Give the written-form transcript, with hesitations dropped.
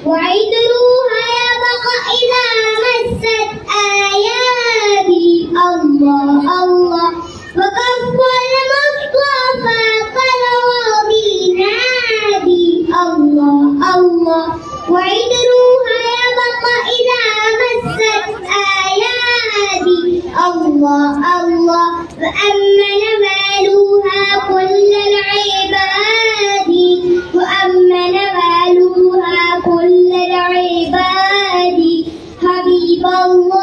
وعدلوها يبقى إذا مست آيادي الله الله وكف المصطفى كالغابي نادي الله الله وعدلوها يبقى إذا مست آيادي الله الله وأمن مالوها كل العباد وأمن مالوها كل العباد حبيب الله